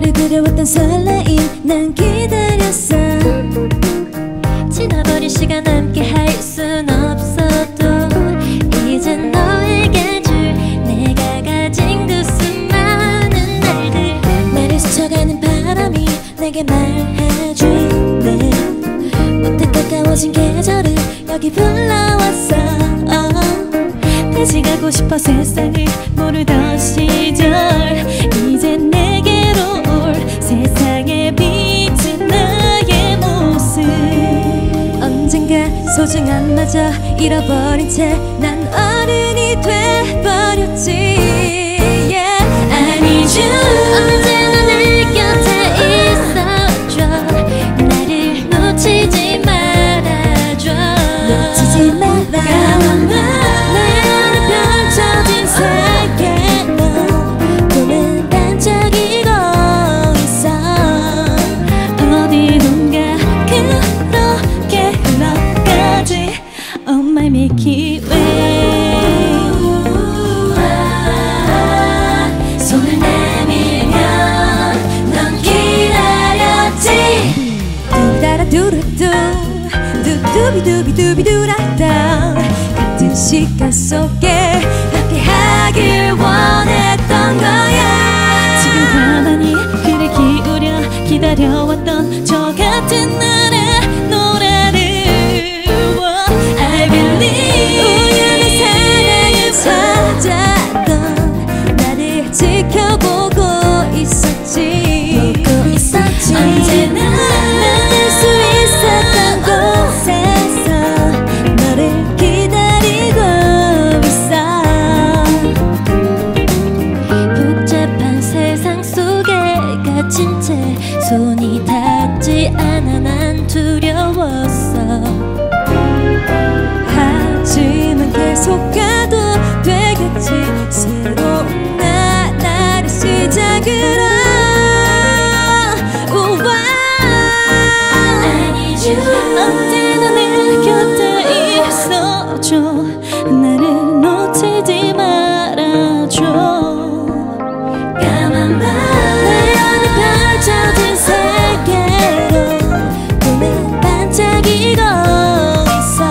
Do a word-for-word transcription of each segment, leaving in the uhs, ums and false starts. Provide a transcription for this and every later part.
너를 그려왔던 설레임 난 기다렸어. 지나버린 시간 함께 할 순 없어도 이젠 너에게 줄 내가 가진 그 수많은 날들. 나를 스쳐가는 바람이 내게 말해주네. 못해 가까워진 계절을 여기 불러왔어. 다시 가고 싶어 세상을 모르던 시절. 이제 내게로 올 세상에 비친 나의 모습. 언젠가 소중한 마저 잃어버린 채 난 어른이 돼버렸지. yeah. I need you. 언제나 내 곁에 있어줘. 나를 놓치지 말아줘. 놓치지 말아. Milky Way. 손을 내밀면 넌 기다렸지. 두다라두루두 두두비두비두비두라다. 같은 시간 속에 함께하길 원했던 거야. 지금 가만히 귀를 기울여 기다려왔던 저 같은 날의 노래를. 우연히 사랑을 찾았던 나를 지켜보고 있었지. 보고 있었지. 언제나 만날 수 있었던 곳에서 너를 기다리고 있어. 복잡한 세상 속에 갇힌 채 손이 닿지 않아 난 두려웠어. 하지만 계속 가도 되겠지. 새로운 나날의 시작으로. I need you. 언제나 내 곁에 있어줘. 나를 놓치지 말아줘. 까만 밤 내 안에 펼쳐진 세계로 꿈은 반짝이고 있어.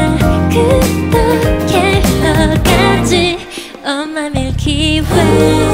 On my Milky Way.